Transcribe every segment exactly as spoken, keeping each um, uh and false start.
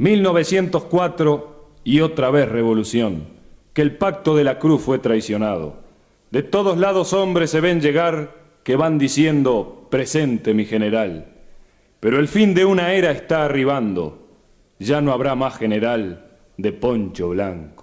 mil novecientos cuatro y otra vez revolución, que el pacto de la cruz fue traicionado. De todos lados hombres se ven llegar que van diciendo, presente mi general. Pero el fin de una era está arribando, ya no habrá más general de poncho blanco.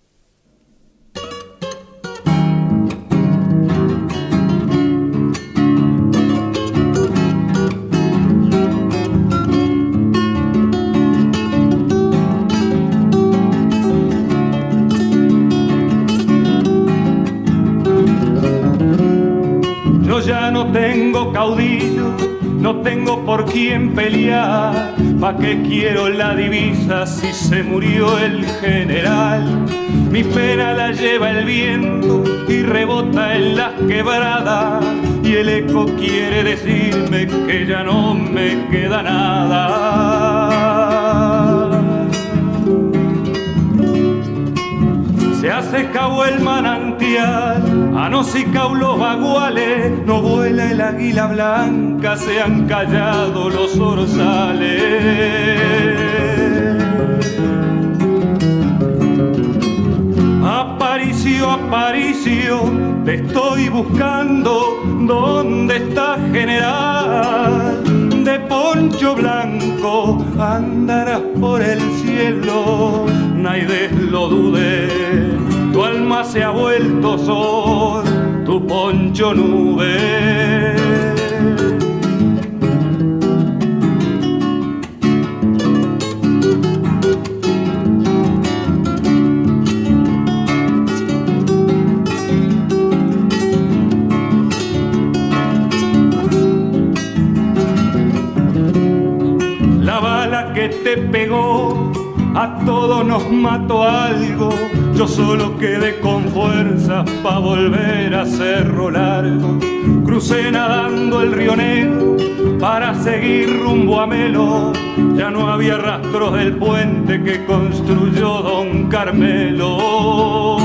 Ya no tengo caudillo, no tengo por quién pelear. ¿Pa' qué quiero la divisa si se murió el general? Mi pena la lleva el viento y rebota en las quebradas, y el eco quiere decirme que ya no me queda nada. Se ha secado el manantial, a no secao los baguales, no vuela el águila blanca, se han callado los orzales. Aparicio, Aparicio, te estoy buscando, ¿dónde estás, general? De poncho blanco andarás por el cielo, nadie lo dude, tu alma se ha vuelto sol, tu poncho nube. La bala que te pegó a todos nos mató algo, yo solo quedé con fuerzas pa' volver a Cerro Largo. Crucé nadando el río Negro para seguir rumbo a Melo, ya no había rastros del puente que construyó Don Carmelo.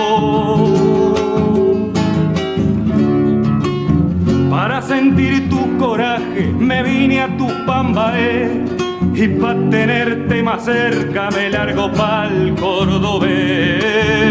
Para sentir tu coraje me vine a Tupambaé, y pa' tenerte más cerca me largo pa'l cordobés.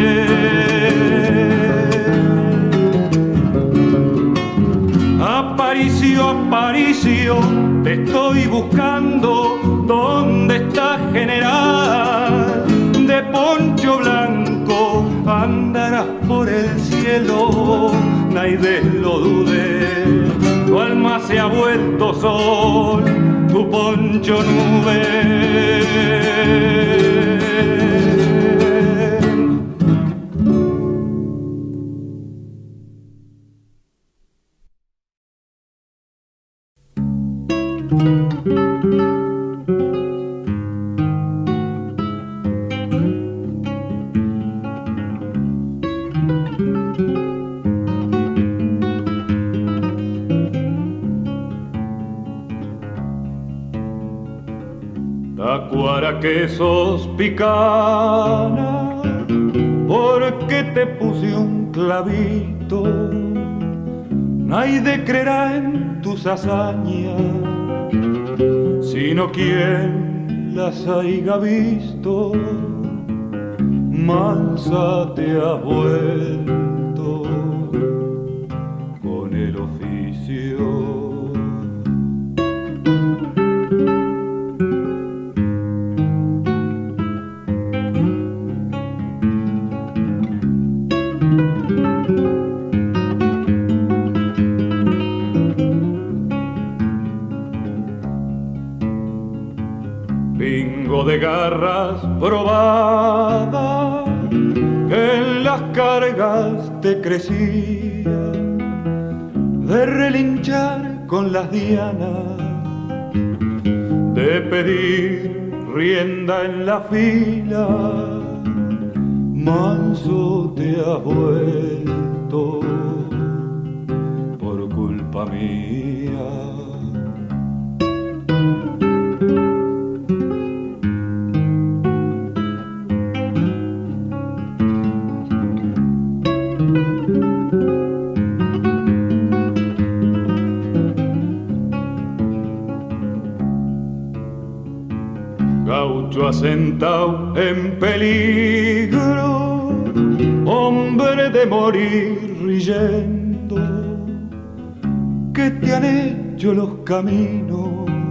Aparicio, Aparicio, te estoy buscando, ¿dónde estás, general? De poncho blanco andarás por el cielo, nadie lo dude, tu alma se ha vuelto sol, tu poncho nube. Tacuara que sos picana, porque te puse un clavito, nadie creerá en tus hazañas, sino quien las haiga visto. Mansa te has vuelto con el oficio. De garras probadas que en las cargas te crecían, de relinchar con las dianas, de pedir rienda en la fila. Manso te has vuelto por culpa mía. gaucho asentado en peligro, hombre de morir riyendo, ¿qué te han hecho los caminos?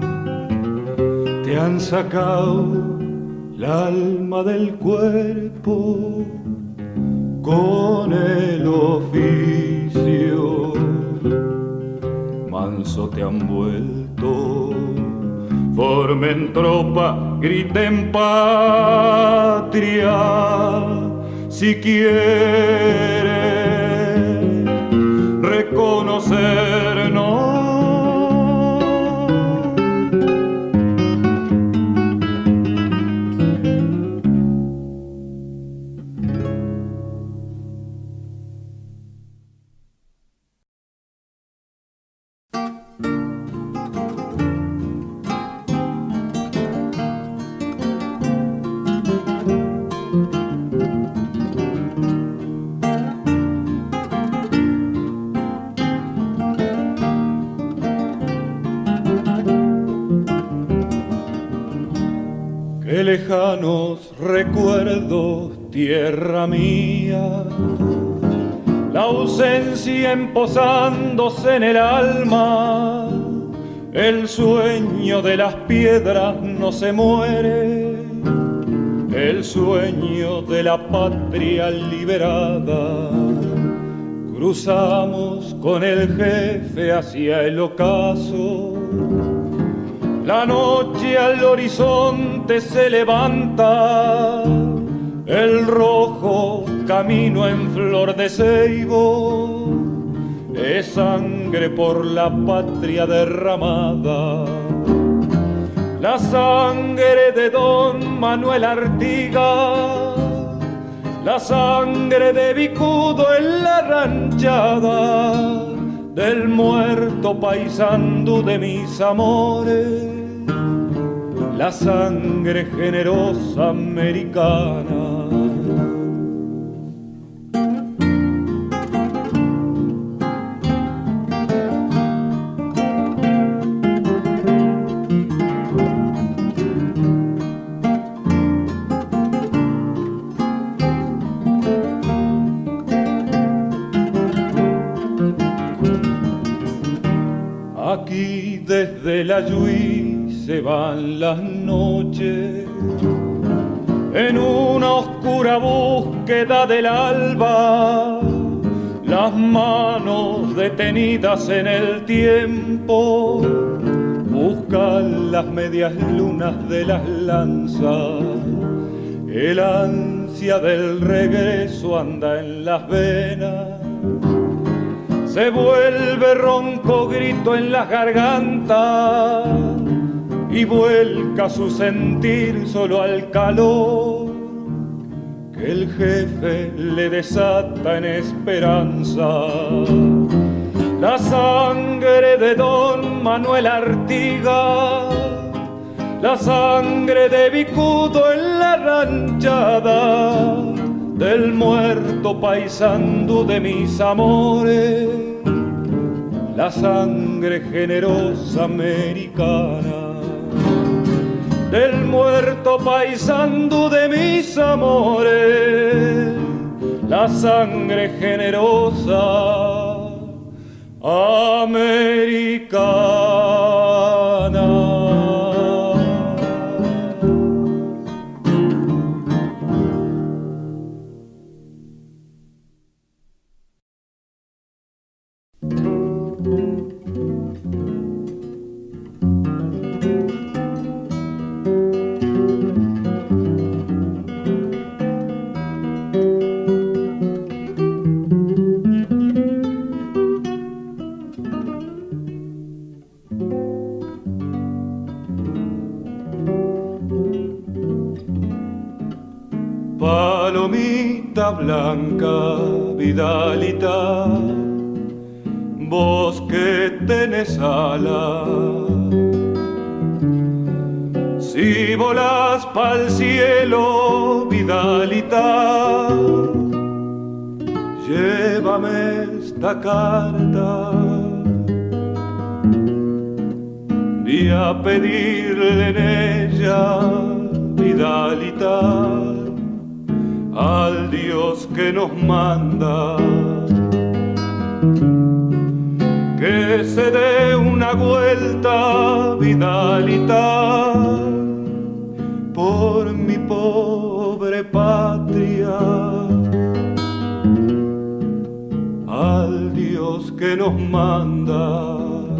Te han sacado el alma del cuerpo con el oficio, manso te han vuelto. Formen tropa, griten patria, si quieren reconocernos. Qué lejanos recuerdos, tierra mía, la ausencia emposándose en el alma, el sueño de las piedras no se muere, el sueño de la patria liberada. Cruzamos con el jefe hacia el ocaso. La noche al horizonte se levanta, el rojo camino en flor de ceibo, es sangre por la patria derramada. La sangre de don Manuel Artigas, la sangre de Vicudo en la ranchada, del muerto paisandú de mis amores, la sangre generosa americana. Aquí desde la Lluí se van las noches en una oscura búsqueda del alba, las manos detenidas en el tiempo buscan las medias lunas de las lanzas, el ansia del regreso anda en las venas. Se vuelve ronco grito en las gargantas y vuelca su sentir solo al calor que el jefe le desata en esperanza. La sangre de don Manuel Artigas, la sangre de Vicudo en la ranchada, del muerto paisandú de mis amores, la sangre generosa americana, del muerto paisandú de mis amores, la sangre generosa americana. Palomita blanca, Vidalita, vos que tenés alas, si volás pa'l cielo, Vidalita, llévame esta carta, voy a pedirle en ella que nos manda. Que se dé una vuelta, Vidalita, por mi pobre patria, al Dios que nos manda.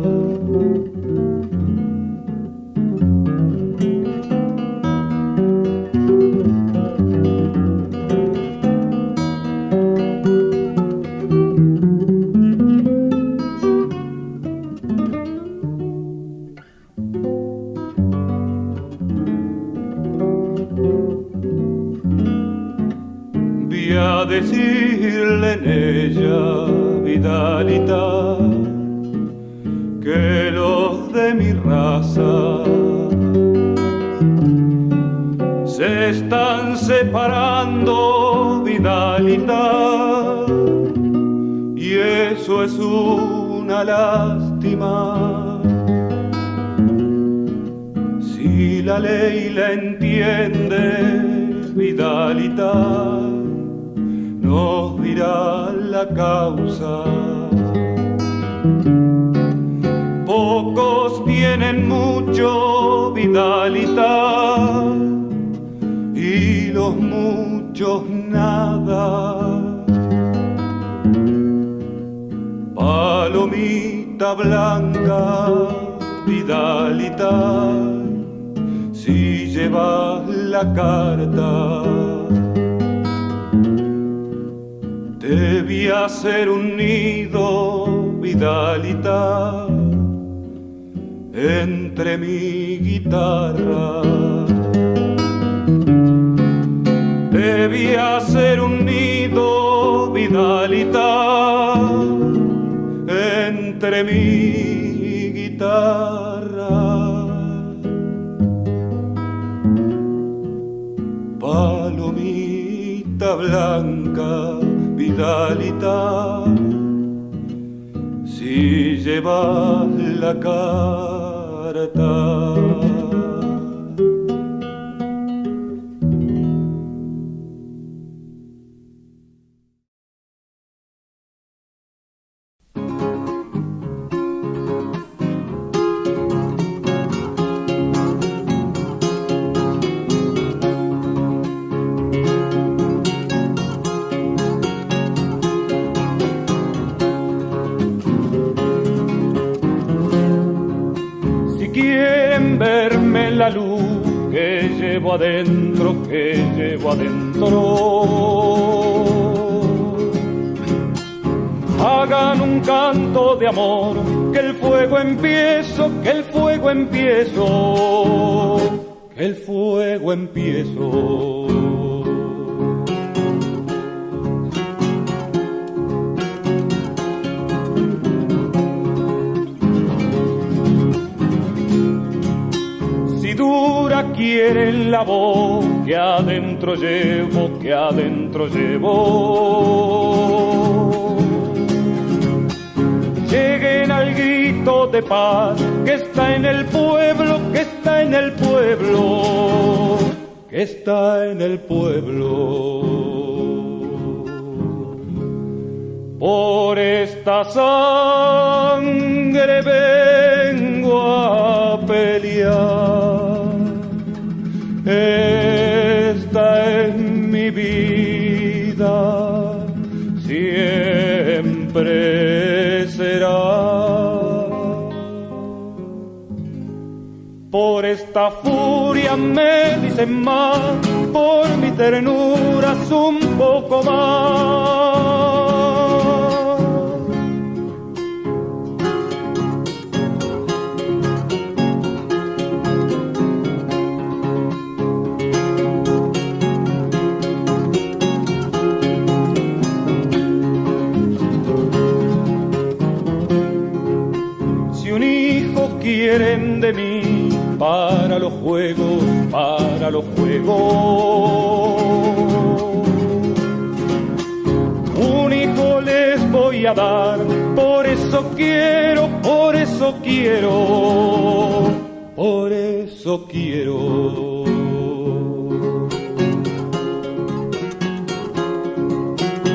A decirle en ella, Vidalita, que los de mi raza se están separando, Vidalita, y eso es una lástima. Si la ley la entiende, Vidalita, nos dirá la causa. Pocos tienen mucho, Vidalita, y los muchos nada. Palomita blanca, Vidalita, si llevas la carta, debía ser un nido, Vidalita, entre mi guitarra. Debía ser un nido, Vidalita, entre mi guitarra. Palomita blanca, Vidalita, si llevas la carta. La luz que llevo adentro, que llevo adentro, hagan un canto de amor, que el fuego empiezo, que el fuego empiezo, que el fuego empiezo. Quieren la voz que adentro llevo, que adentro llevo. Lleguen al grito de paz que está en el pueblo, que está en el pueblo, que está en el pueblo. Por esta sangre vengo a pelear. Esta es mi vida, siempre será. Por esta furia me dicen más, por mi ternura un poco más. Quieren de mí para los juegos, para los juegos. Un hijo les voy a dar, por eso quiero, por eso quiero, por eso quiero.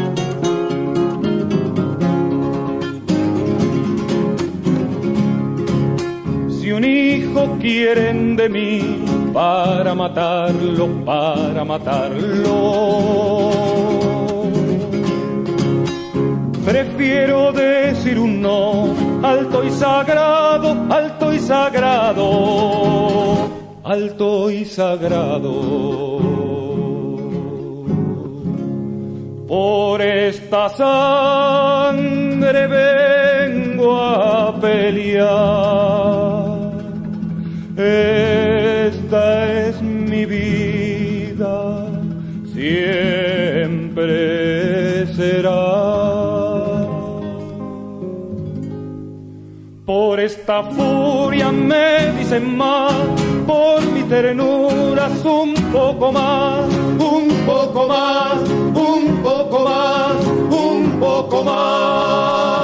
quieren de mí para matarlo, para matarlo. Prefiero decir un no, alto y sagrado, alto y sagrado, alto y sagrado. Por esta sangre vengo a pelear, esta es mi vida, siempre será. Por esta furia me dicen más, por mi ternuras un poco más, un poco más, un poco más, un poco más.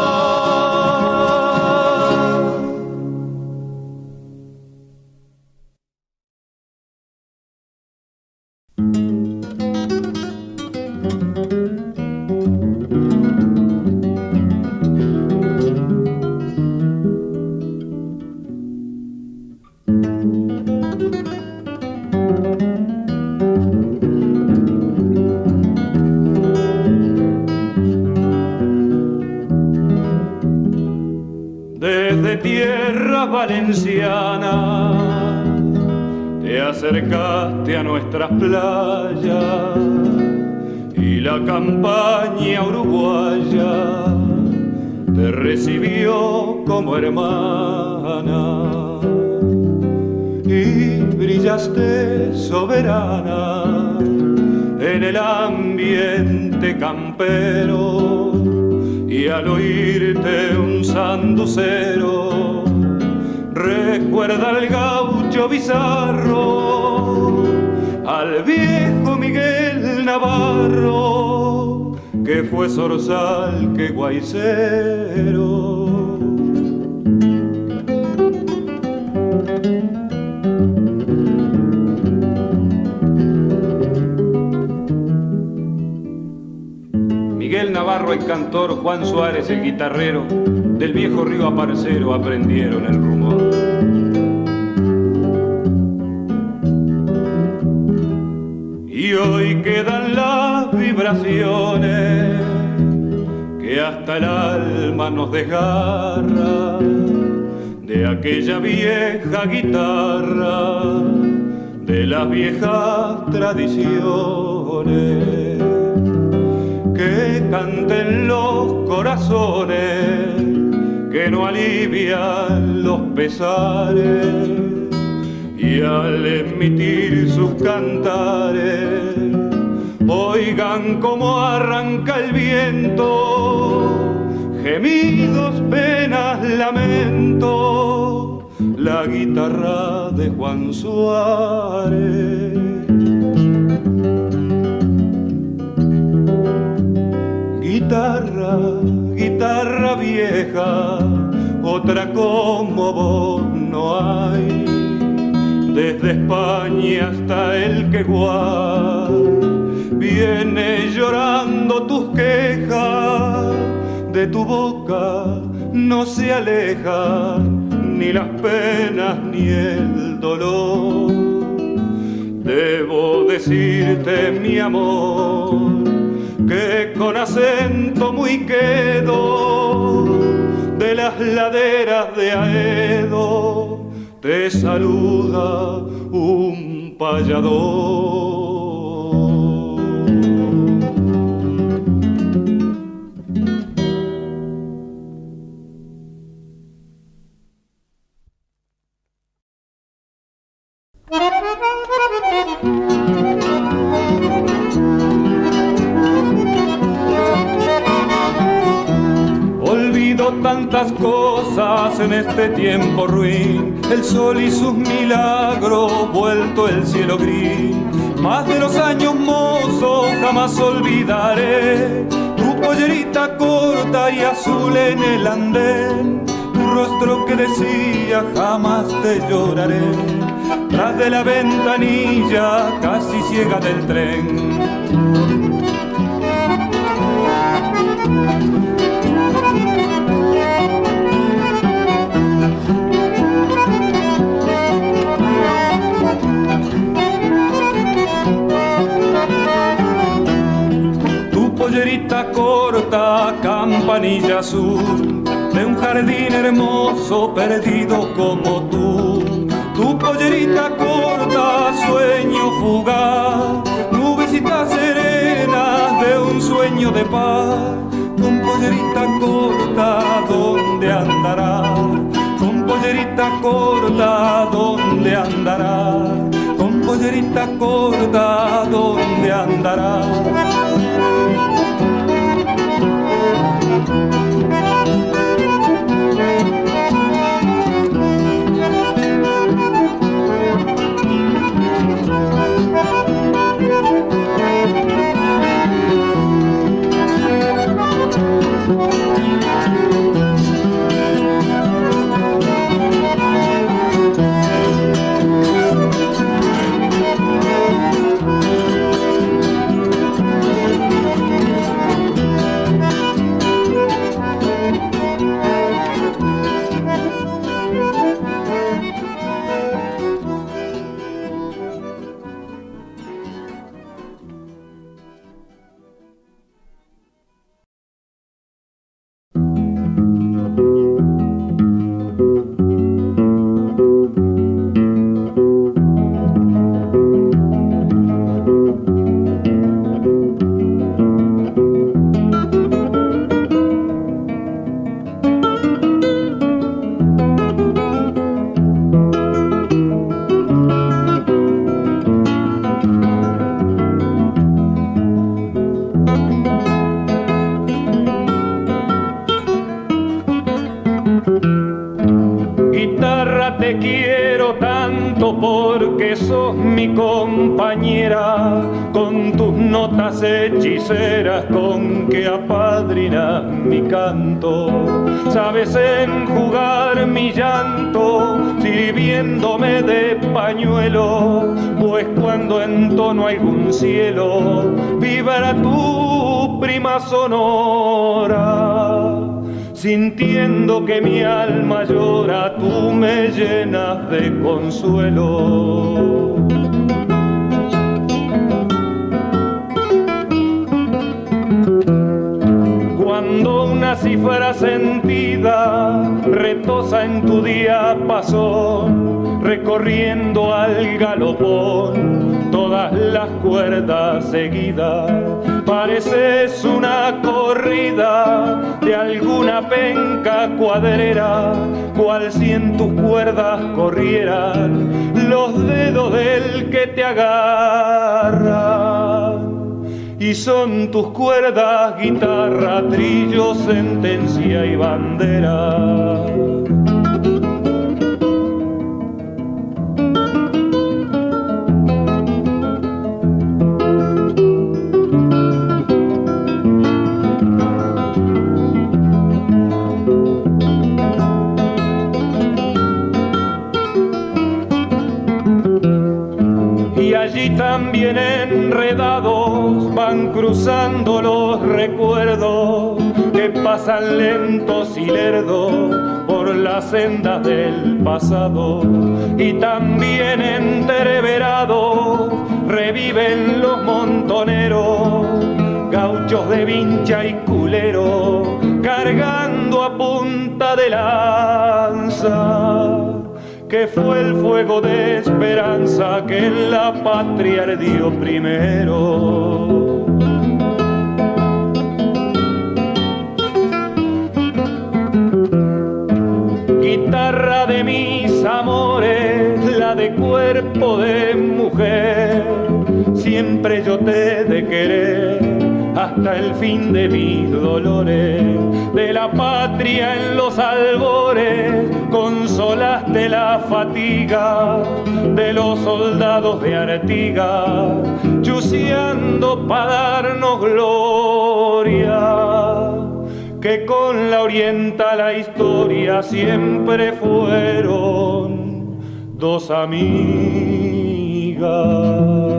Tierra valenciana, te acercaste a nuestras playas y la campaña uruguaya te recibió como hermana y brillaste soberana en el ambiente campero. Y al oírte un sanducero, recuerda al gaucho bizarro, al viejo Miguel Navarro, que fue zorzal que guaicero. Miguel Navarro el cantor, Juan Suárez el guitarrero, del viejo río Aparcero aprendieron el rumor. Y hoy quedan las vibraciones que hasta el alma nos desgarra de aquella vieja guitarra, de las viejas tradiciones. Que canten los corazones, que no alivian los pesares, y al emitir sus cantares, oigan cómo arranca el viento, gemidos, penas, lamento, la guitarra de Juan Suárez. Guitarra, guitarra vieja, otra como vos no hay. Desde España hasta el Queguay viene llorando tus quejas. De tu boca no se aleja ni las penas ni el dolor. Debo decirte, mi amor, que con acento muy quedo de las laderas de Aedo te saluda un payador. Olvido tantas cosas en este tiempo ruin, el sol y sus milagros, vuelto el cielo gris. Más de los años mozos jamás olvidaré tu pollerita corta y azul en el andén, tu rostro que decía jamás te lloraré, tras de la ventanilla casi ciega del tren. pollerita corta, campanilla azul, de un jardín hermoso perdido como tú. Tu pollerita corta, sueño fugaz, nubecitas serenas de un sueño de paz. Con pollerita corta, ¿dónde andará? Con pollerita corta, ¿dónde andará? Con pollerita corta, ¿dónde andará? Te quiero tanto porque sos mi compañera, con tus notas hechiceras con que apadrinas mi canto. Sabes enjugar mi llanto sirviéndome de pañuelo, pues cuando entono algún cielo vibra tu prima sonora. Sintiendo que mi alma llora, tú me llenas de consuelo. Cuando una cifra sentida retosa en tu diapasón, recorriendo al galopón todas las cuerdas seguidas, pareces una corrida de alguna penca cuadrera, cual si en tus cuerdas corrieran los dedos del que te agarra. Y son tus cuerdas guitarra, trillo, sentencia y bandera. También enredados van cruzando los recuerdos que pasan lentos y lerdos por las sendas del pasado, y también entreverados reviven los montoneros, gauchos de vincha y culero, cargando a punta de lanza, que fue el fuego de esperanza que en la patria ardió primero. Guitarra de mis amores, la de cuerpo de mujer, siempre yo te he de querer hasta el fin de mis dolores. De la patria en los albores consolaste la fatiga de los soldados de Artigas, chuceando pa' darnos gloria, que con la oriental la historia siempre fueron dos amigas.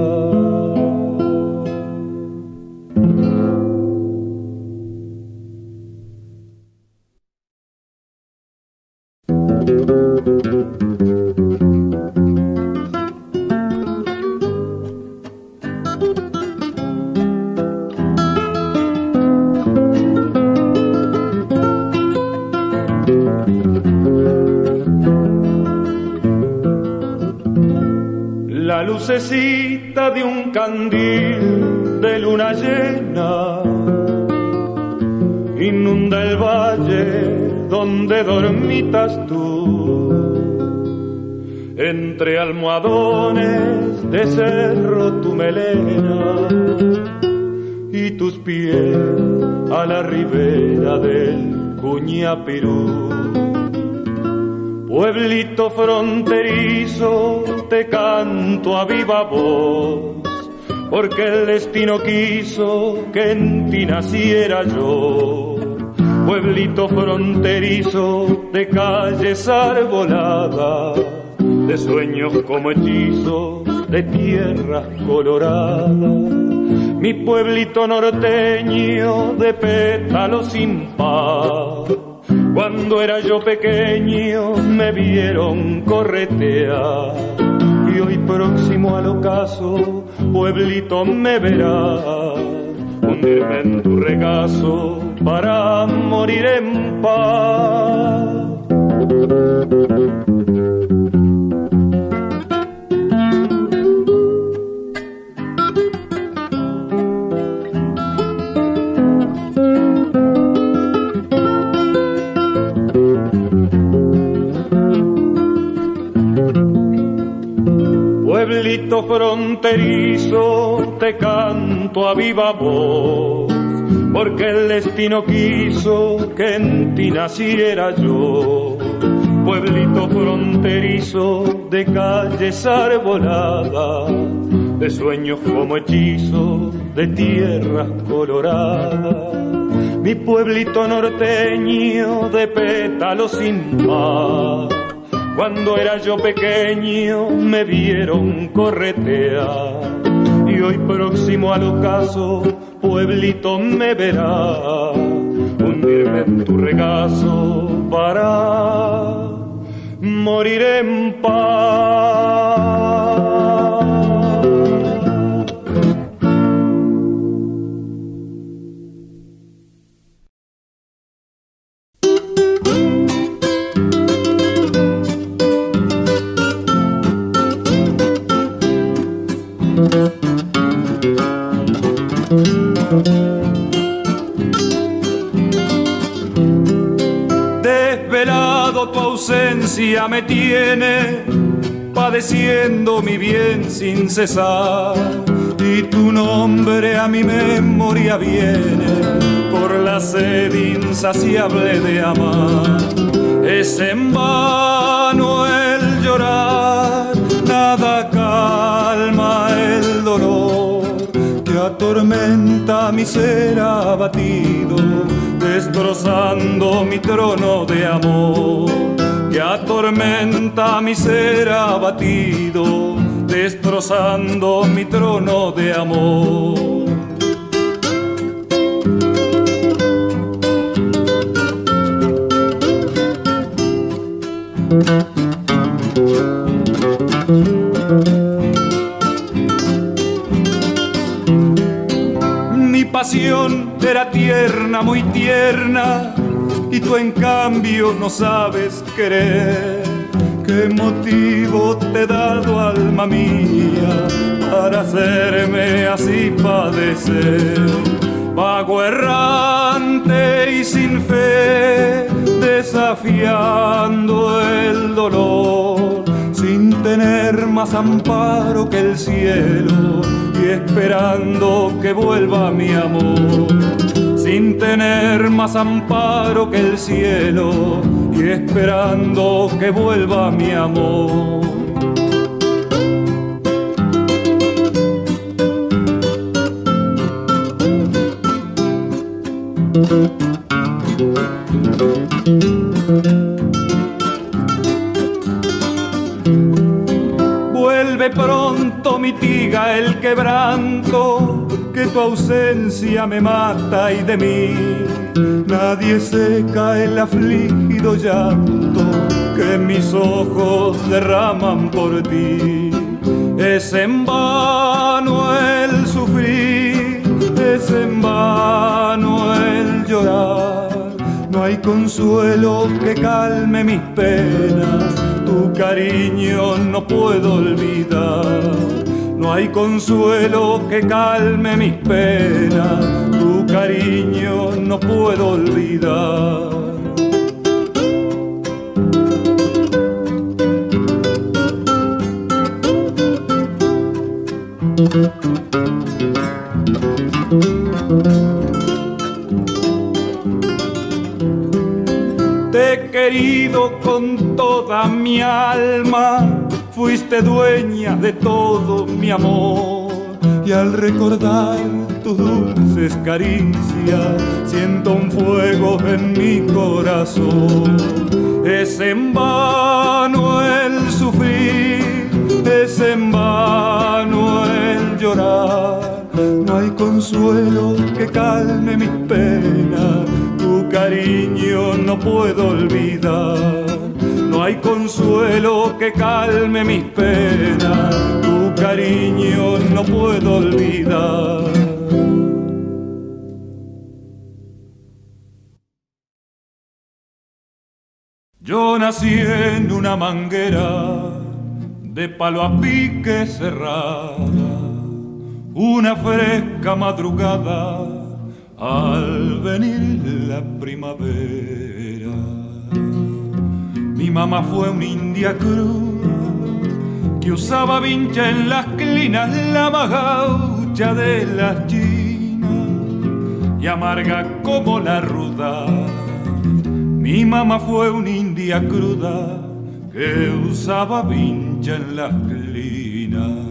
lucecita de un candil de luna llena inunda el valle donde dormitas tú. Entre almohadones de cerro tu melena y tus pies a la ribera del Cuñapirú. Pueblito fronterizo, te canto a viva voz, porque el destino quiso que en ti naciera yo. Pueblito fronterizo, de calles arboladas, de sueños como hechizos, de tierras coloradas. Mi pueblito norteño, de pétalos sin par. Cuando era yo pequeño me vieron corretear, y hoy próximo al ocaso, pueblito, me verás hundirme en tu regazo para morir en paz. Pueblito fronterizo, te canto a viva voz, porque el destino quiso que en ti naciera yo. Pueblito fronterizo, de calles arboladas, de sueños como hechizos, de tierras coloradas. Mi pueblito norteño, de pétalos sin par. Cuando era yo pequeño me vieron corretear, y hoy próximo al ocaso, pueblito, me verás hundirme en tu regazo para morir en paz. Desvelado tu ausencia me tiene, padeciendo mi bien sin cesar, y tu nombre a mi memoria viene por la sed insaciable de amar. Es en vano el llorar, nada calma el dolor que atormenta mi ser abatido, destrozando mi trono de amor, que atormenta mi ser abatido, destrozando mi trono de amor. Mi pasión era tierna, muy tierna, y tú en cambio no sabes querer. ¿Qué motivo te he dado, alma mía, para hacerme así padecer? Vago errante y sin fe, desafiando el dolor, sin tener más amparo que el cielo, y esperando que vuelva mi amor. Sin tener más amparo que el cielo, y esperando que vuelva mi amor. Vuelve pronto, mitiga el quebranto, que tu ausencia me mata, y de mí nadie seca el afligido llanto que mis ojos derraman por ti. Es en vano el sufrir, es en vano el llorar, no hay consuelo que calme mis penas, tu cariño no puedo olvidar. hay consuelo que calme mis penas, tu cariño no puedo olvidar. Te he querido con toda mi alma, fuiste dueña de todo mi amor, y al recordar tus dulces caricias siento un fuego en mi corazón. Es en vano el sufrir, es en vano el llorar, no hay consuelo que calme mis penas, tu cariño no puedo olvidar. No hay consuelo que calme mis penas, tu cariño no puedo olvidar. Yo nací en una manguera de palo a pique cerrada, una fresca madrugada al venir la primavera. Mi mamá fue una india cruda que usaba vincha en las clinas, la más gaucha de las chinas y amarga como la ruda. Mi mamá fue una india cruda que usaba vincha en las clinas.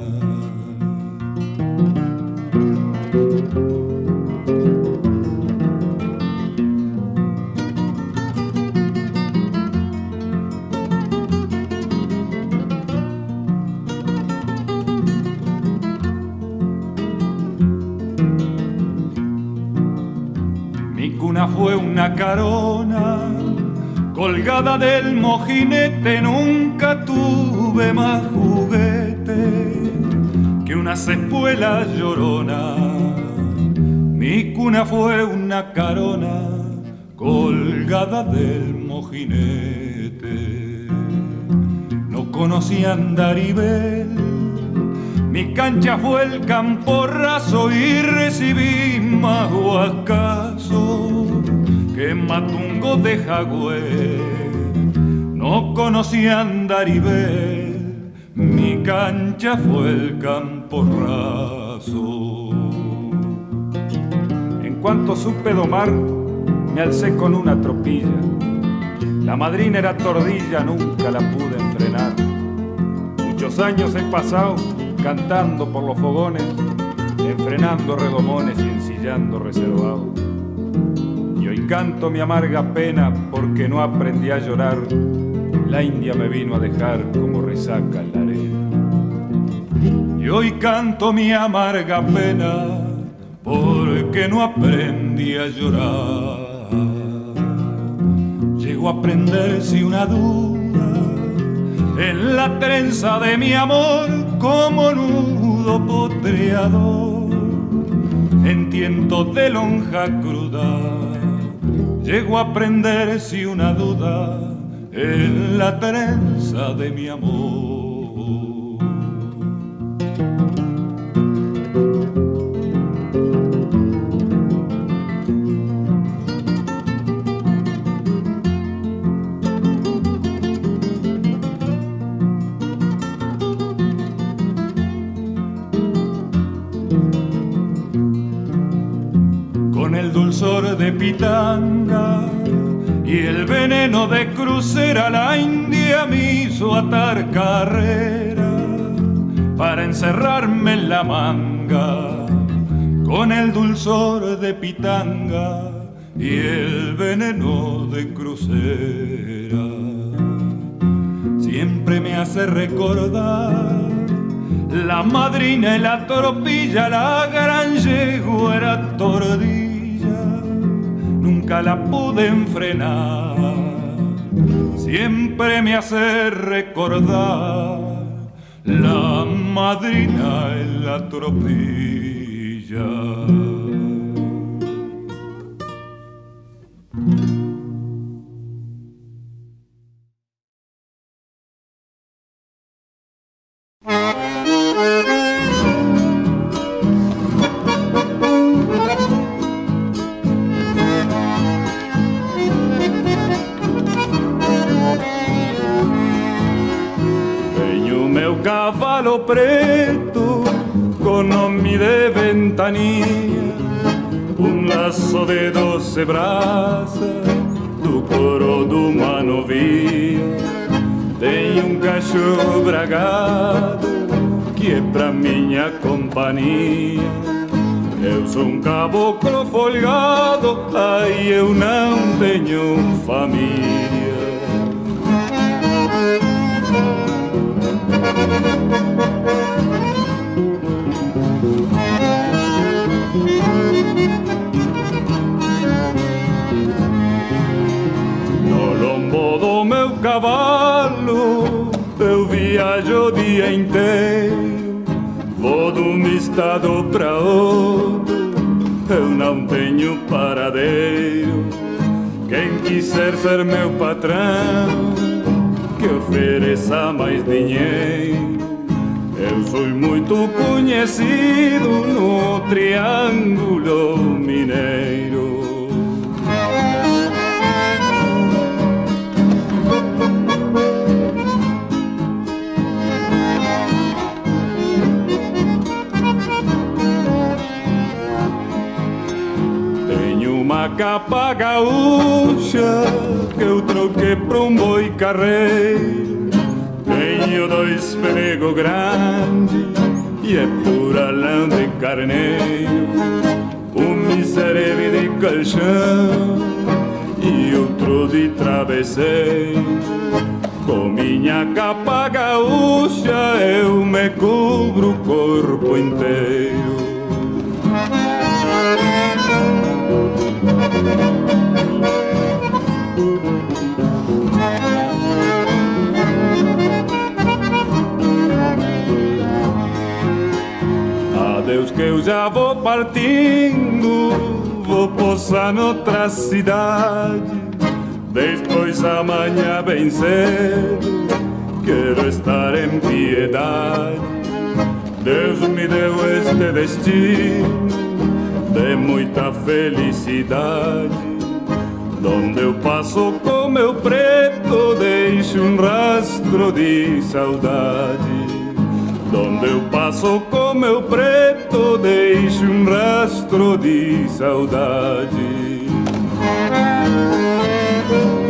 Fue una carona colgada del mojinete, nunca tuve más juguete que unas espuelas lloronas. Mi cuna fue una carona colgada del mojinete. No conocí Andaribel, mi cancha fue el campo raso y recibí más guacazo que matungo de jagüey. No conocí Andaribel, mi cancha fue el campo raso. En cuanto supe domar, me alcé con una tropilla. La madrina era tordilla, nunca la pude enfrenar. Muchos años he pasado cantando por los fogones, enfrenando redomones y ensillando reservados. Y hoy canto mi amarga pena porque no aprendí a llorar. La india me vino a dejar como resaca en la arena. Y hoy canto mi amarga pena porque no aprendí a llorar. Llego a prenderse una duda en la trenza de mi amor como nudo potreador en tiento de lonja cruda. Llego a prenderse una duda en la trenza de mi amor. De pitanga y el veneno de crucera, la india me hizo atar carrera para encerrarme en la manga. Con el dulzor de pitanga y el veneno de crucera, siempre me hace recordar la madrina y la tropilla, la gran yegua era tordilla, nunca la pude enfrenar. Siempre me hace recordar la madrina en la tropilla. nome de ventania, um laço de doce braças do coro do manovia. Tem um cachorro bragado que é pra minha companhia. Eu sou um caboclo folgado, ai, eu não tenho família. No lombo do meu cavalo eu viajo o dia inteiro, vou de um estado pra outro, eu não tenho paradeiro. Quem quiser ser meu patrão, que ofereça mais dinheiro. Eu sou muito conhecido no Triângulo Mineiro. Uma capa gaúcha que eu troquei por um boi carreiro. Tenho dois pelegos grandes e é pura lã de carneiro. Um me serve de colchão e outro de travesseiro. Com minha capa gaúcha eu me cubro o corpo inteiro. Adeus que eu já vou partindo, vou pousar noutra cidade. Depois amanhã bem cedo quero estar em piedade. Deus me deu este destino de muita felicidade. Donde eu passo com meu preto deixo um rastro de saudade. Donde eu passo com meu preto deixo um rastro de saudade.